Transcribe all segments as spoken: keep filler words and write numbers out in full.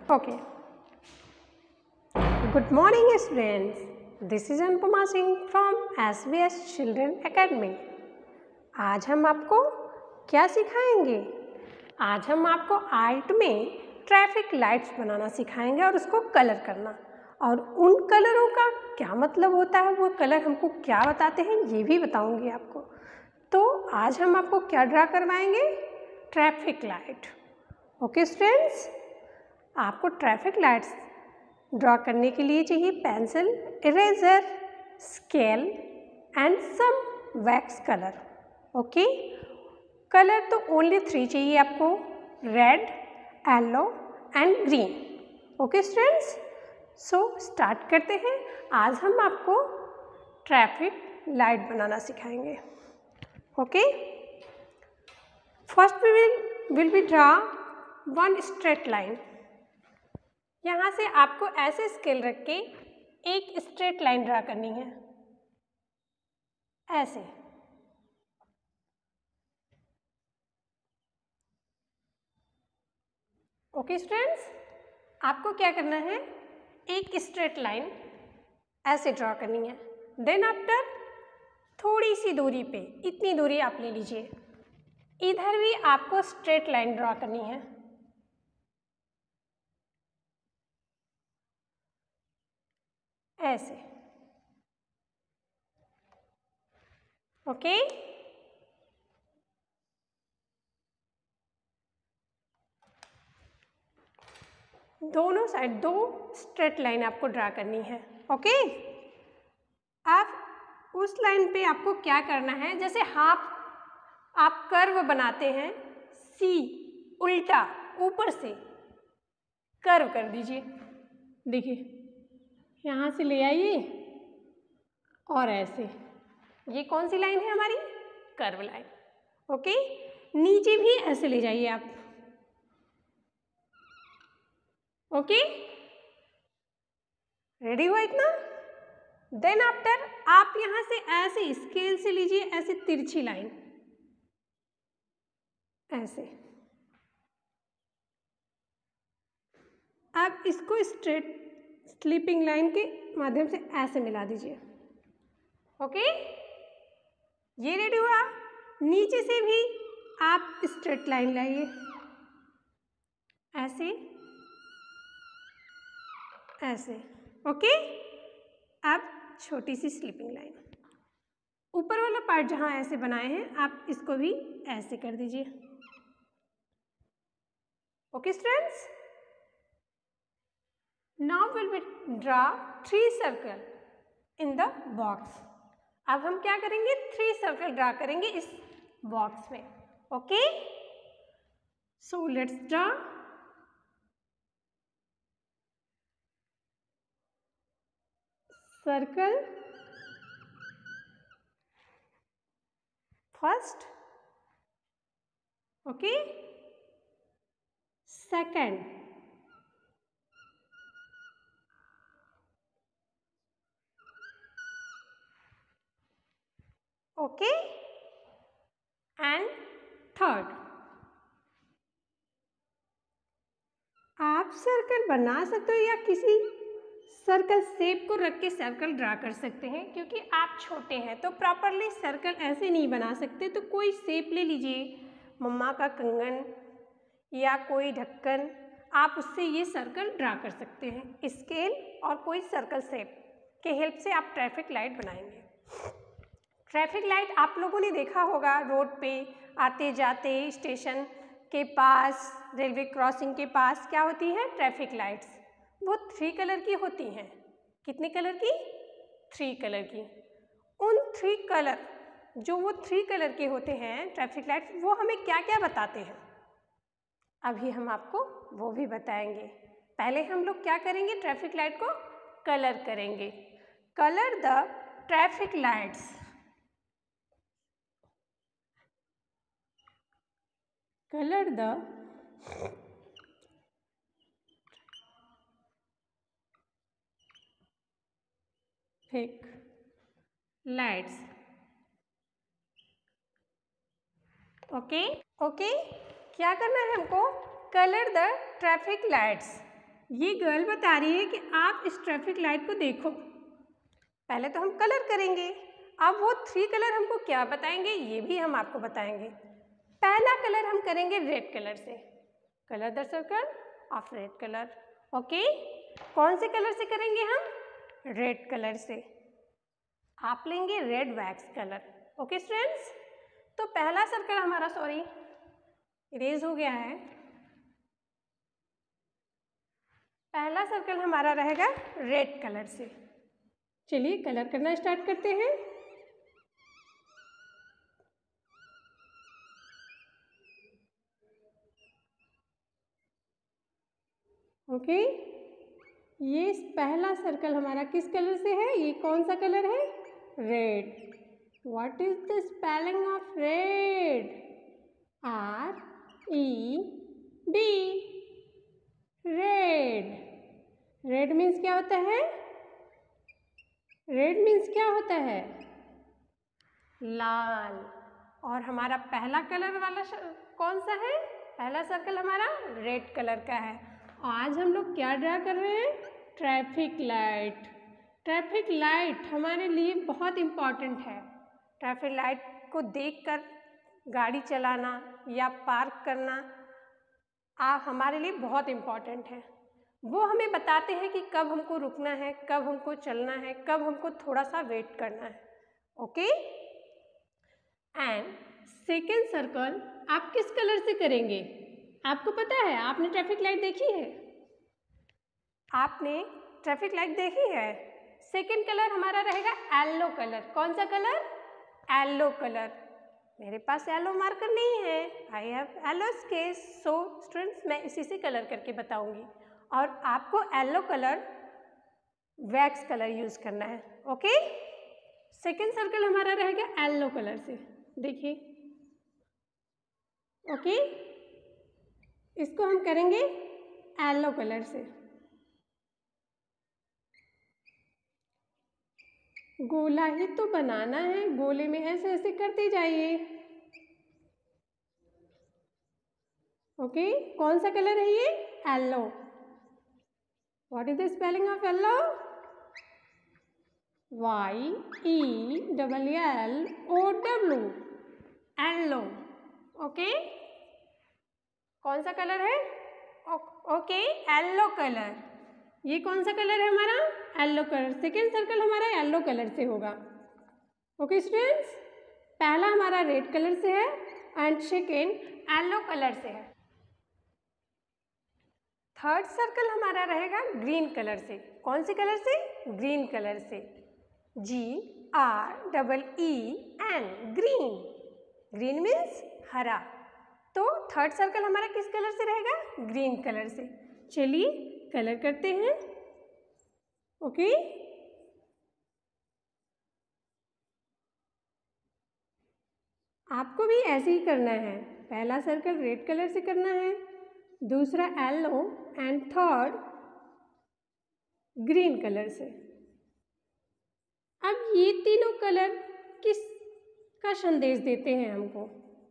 Okay. Good morning, students. This is Anupama Singh from S B S Children Academy. आज हम आपको क्या सिखाएंगे? आज हम आपको आर्ट में ट्रैफिक लाइट्स बनाना सिखाएंगे और उसको कलर करना, और उन कलरों का क्या मतलब होता है, वो कलर हमको क्या बताते हैं, ये भी बताऊंगी आपको। तो आज हम आपको क्या ड्रा करवाएंगे? Traffic light. ओके स्टूडेंट्स, आपको ट्रैफिक लाइट्स ड्रॉ करने के लिए चाहिए pencil, eraser, scale and some wax colour. Okay, colour तो ओनली थ्री चाहिए आपको, red, yellow and green. Okay students, so start करते हैं। आज हम आपको ट्रैफिक लाइट बनाना सिखाएंगे। Okay, first we will will be draw one straight line. यहाँ से आपको ऐसे स्केल रख के एक स्ट्रेट लाइन ड्रा करनी है, ऐसे। ओके स्टूडेंट्स, आपको क्या करना है, एक स्ट्रेट लाइन ऐसे ड्रॉ करनी है। देन आफ्टर थोड़ी सी दूरी पे, इतनी दूरी आप ले लीजिए, इधर भी आपको स्ट्रेट लाइन ड्रॉ करनी है, ऐसे। ओके, दोनों साइड दो स्ट्रेट लाइन आपको ड्रा करनी है। ओके, आप उस लाइन पे आपको क्या करना है, जैसे हाफ आप कर्व बनाते हैं, सी उल्टा ऊपर से कर्व कर दीजिए। देखिए, यहाँ से ले आइए और ऐसे, ये कौन सी लाइन है हमारी? Curve line. ओके, नीचे भी ऐसे ले जाइए आप। ओके, रेडी हुआ इतना? देन आफ्टर आप यहां से ऐसे स्केल से लीजिए, ऐसे तिरछी लाइन, ऐसे। आप इसको स्ट्रेट स्लीपिंग लाइन के माध्यम से ऐसे मिला दीजिए। ओके, ये रेडी हुआ। नीचे से भी आप स्ट्रेट लाइन लाइए, ऐसे ऐसे। ओके, अब छोटी सी स्लीपिंग लाइन, ऊपर वाला पार्ट जहां ऐसे बनाए हैं आप इसको भी ऐसे कर दीजिए। Okay students, now will be draw three circle in the box. अब हम क्या करेंगे, थ्री सर्कल ड्रा करेंगे इस बॉक्स में। Okay, so let's draw. Circle first, okay, second, okay, and third. आप सर्कल बना सकते हो या किसी सर्कल शेप को रख के सर्कल ड्रा कर सकते हैं। क्योंकि आप छोटे हैं तो प्रॉपरली सर्कल ऐसे नहीं बना सकते, तो कोई शेप ले लीजिए, मम्मा का कंगन या कोई ढक्कन, आप उससे ये सर्कल ड्रा कर सकते हैं। स्केल और कोई सर्कल शेप के हेल्प से आप ट्रैफिक लाइट बनाएंगे। ट्रैफिक लाइट आप लोगों ने देखा होगा, रोड पे आते जाते, स्टेशन के पास, रेलवे क्रॉसिंग के पास क्या होती है, ट्रैफिक लाइट्स। वो थ्री कलर की होती हैं। कितने कलर की? थ्री कलर की। उन थ्री कलर, जो वो थ्री कलर के होते हैं ट्रैफिक लाइट्स, वो हमें क्या क्या बताते हैं, अभी हम आपको वो भी बताएंगे। पहले हम लोग क्या करेंगे, ट्रैफिक लाइट को कलर करेंगे। Colour the traffic lights. Colour the traffic lights. Okay okay, क्या करना है हमको, कलर द ट्रैफिक लाइट्स। ये गर्ल बता रही है कि आप इस ट्रैफिक लाइट को देखो। पहले तो हम कलर करेंगे, अब वो थ्री कलर हमको क्या बताएंगे ये भी हम आपको बताएंगे। पहला कलर हम करेंगे रेड कलर से। Colour the circle of red colour. Okay, कौन से कलर से करेंगे हम? रेड कलर से। आप लेंगे red wax colour. Okay students, तो पहला सर्कल हमारा, सॉरी इरेज हो गया है, पहला सर्कल हमारा रहेगा रेड कलर से। चलिए कलर करना स्टार्ट करते हैं। ओके, ये पहला सर्कल हमारा किस कलर से है? ये कौन सा कलर है? Red. What is the spelling of red? R E D, red. Red means क्या होता है? रेड मीन्स क्या होता है? लाल। और हमारा पहला कलर वाला कौन सा है? पहला सर्कल हमारा रेड कलर का है। आज हम लोग क्या ड्रा कर रहे हैं? Traffic light. ट्रैफिक लाइट हमारे लिए बहुत इम्पॉर्टेंट है। ट्रैफिक लाइट को देखकर गाड़ी चलाना या पार्क करना आप हमारे लिए बहुत इम्पॉर्टेंट है। वो हमें बताते हैं कि कब हमको रुकना है, कब हमको चलना है, कब हमको थोड़ा सा वेट करना है। ओके, एंड सेकेंड सर्कल आप किस कलर से करेंगे? आपको पता है? आपने ट्रैफिक लाइट देखी है? आपने ट्रैफिक लाइट देखी है? सेकेंड कलर हमारा रहेगा येलो कलर। कौन सा कलर? Yellow colour. मेरे पास येलो मार्कर नहीं है, I have yellow sketch, so students मैं इसी से कलर करके बताऊंगी और आपको yellow colour wax colour use करना है। ओके, सेकेंड सर्कल हमारा रहेगा येलो कलर से। देखिए, ओके, इसको हम करेंगे येलो कलर से। गोला ही तो बनाना है, गोले में ऐसे ऐसे करते जाइए। ओके, कौन सा कलर है ये? Yellow. What is the spelling of yellow? Y E double L O W, yellow. Okay, कौन सा कलर है? Okay, yellow colour. ये कौन सा कलर है हमारा? Yellow colour. सेकेंड सर्कल हमारा येलो कलर से होगा। ओके स्टूडेंट्स, पहला हमारा रेड कलर से है एंड सेकेंड येलो कलर से है। थर्ड सर्कल हमारा रहेगा ग्रीन कलर से। कौन से कलर से? ग्रीन कलर से। G R double E N, green. Green means हरा। तो थर्ड सर्कल हमारा किस कलर से रहेगा? ग्रीन कलर से। चलिए कलर करते हैं। ओके, आपको भी ऐसे ही करना है। पहला सर्कल रेड कलर से करना है, दूसरा yellow and third green colour से। अब ये तीनों कलर किस का संदेश देते हैं हमको?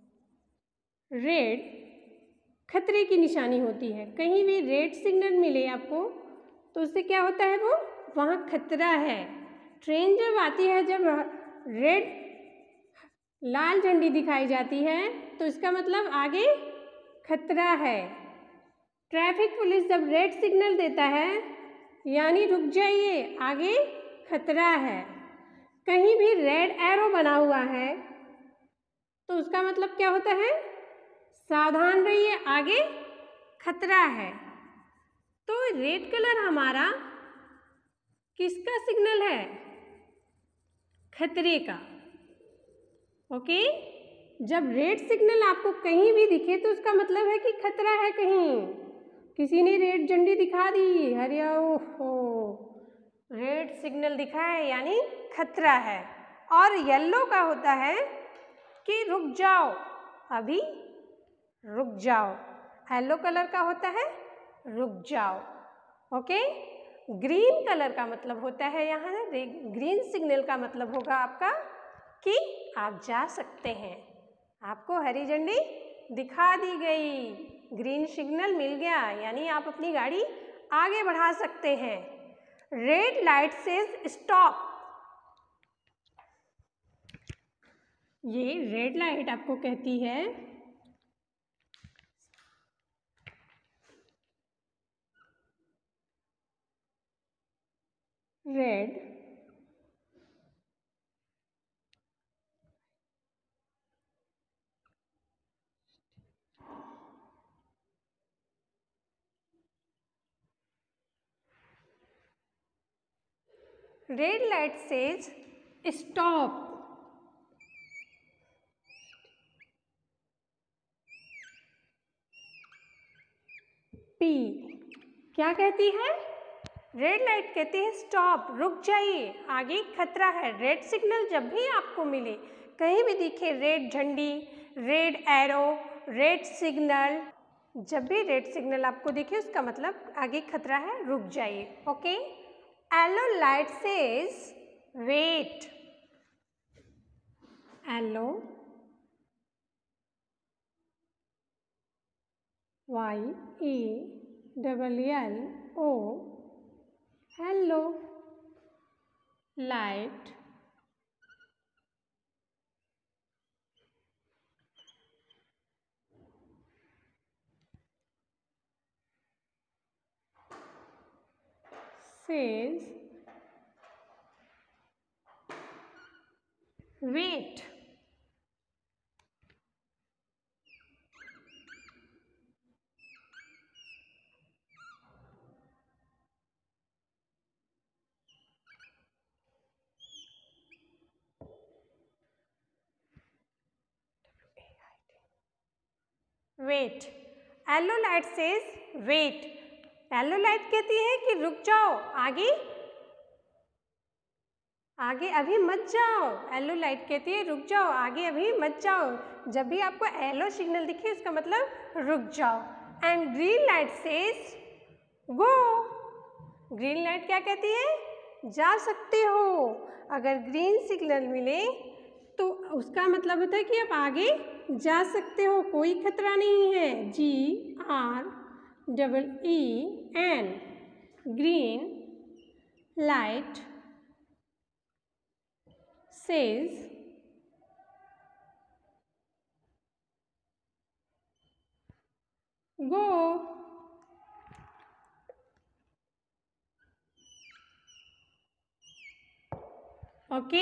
रेड खतरे की निशानी होती है। कहीं भी रेड सिग्नल मिले आपको तो उससे क्या होता है? वो वहाँ खतरा है। ट्रेन जब आती है, जब रेड लाल झंडी दिखाई जाती है तो इसका मतलब आगे खतरा है। ट्रैफिक पुलिस जब रेड सिग्नल देता है यानी रुक जाइए, आगे खतरा है। कहीं भी रेड एरो बना हुआ है तो उसका मतलब क्या होता है? सावधान रहिए, आगे खतरा है। तो रेड कलर हमारा किसका सिग्नल है? खतरे का। ओके, जब रेड सिग्नल आपको कहीं भी दिखे तो उसका मतलब है कि खतरा है। कहीं किसी ने रेड झंडी दिखा दी, अरे ओहो, रेड सिग्नल दिखा है यानी खतरा है। और येलो का होता है कि रुक जाओ, अभी रुक जाओ। येलो कलर का होता है रुक जाओ। ओके, ग्रीन कलर का मतलब होता है, यहाँ ग्रीन सिग्नल का मतलब होगा आपका कि आप जा सकते हैं। आपको हरी झंडी दिखा दी गई, ग्रीन सिग्नल मिल गया यानी आप अपनी गाड़ी आगे बढ़ा सकते हैं। Red light says stop. ये रेड लाइट आपको कहती है red red light says stop. पी क्या कहती है? रेड लाइट कहती है स्टॉप, रुक जाइए, आगे खतरा है। रेड सिग्नल जब भी आपको मिले, कहीं भी दिखे रेड झंडी, रेड एरो, रेड सिग्नल, जब भी रेड सिग्नल आपको दिखे उसका मतलब आगे खतरा है, रुक जाइए। Okay. Yellow light says wait. Yellow Y E double L O yellow light says wait। Wait. Yellow light says wait. Yellow light कहती है कि रुक जाओ, आगे आगे अभी मत जाओ। येलो लाइट कहती है रुक जाओ, आगे अभी मत जाओ। जब भी आपको येलो सिग्नल दिखे उसका मतलब रुक जाओ। And green light says go. Green light क्या कहती है? जा सकते हो। अगर ग्रीन सिग्नल मिले तो उसका मतलब होता है कि आप आगे जा सकते हो, कोई खतरा नहीं है। G R double E N green light says go. Okay.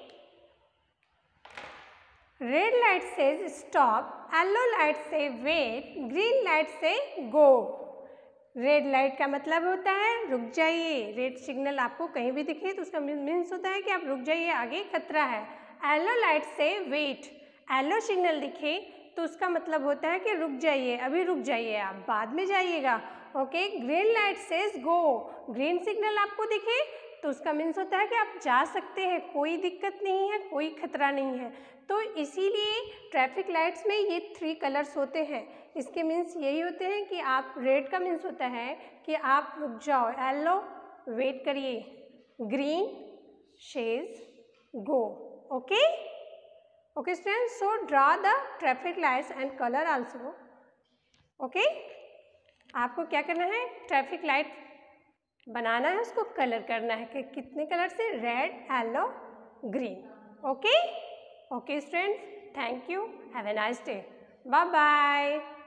Red light से स्टॉप, येलो लाइट से वेट, ग्रीन लाइट से गो। रेड लाइट का मतलब होता है रुक जाइए। रेड सिग्नल आपको कहीं भी दिखे तो उसका मीन्स होता है कि आप रुक जाइए, आगे खतरा है। येलो लाइट से वेट, येलो सिग्नल दिखे तो उसका मतलब होता है कि रुक जाइए, अभी रुक जाइए, आप बाद में जाइएगा। Okay. Green light says go, green signal आपको दिखे तो उसका मीन्स होता है कि आप जा सकते हैं, कोई दिक्कत नहीं है, कोई खतरा नहीं है। तो इसीलिए ट्रैफिक लाइट्स में ये थ्री कलर्स होते हैं। इसके मीन्स यही होते हैं कि आप, रेड का मीन्स होता है कि आप रुक जाओ, येलो वेट करिए, green says go. Okay okay students, so draw the traffic lights and colour also. Okay. आपको क्या करना है? ट्रैफिक लाइट बनाना है, उसको कलर करना है कि कितने कलर से? Red, yellow, green. Okay okay students, thank you, have a nice day, bye bye.